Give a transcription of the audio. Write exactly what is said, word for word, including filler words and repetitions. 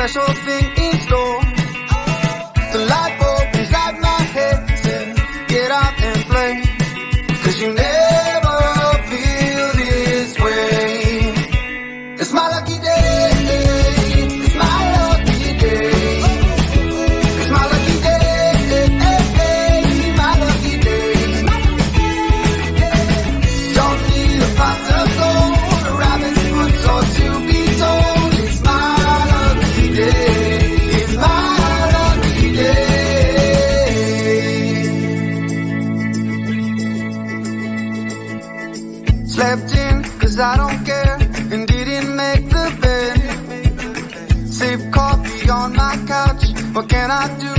special thing in store. The light bulb inside my head said, get up and play, 'cause you never feel this way. It's my lucky day, it's my lucky day, it's my lucky day, my lucky day. Don't need a pot of gold, a rabbit's foot or to be told. It's my lucky day, it's my lucky day. Slept in 'cause I don't care, and didn't make the bed. Sip coffee on my couch, what can I do?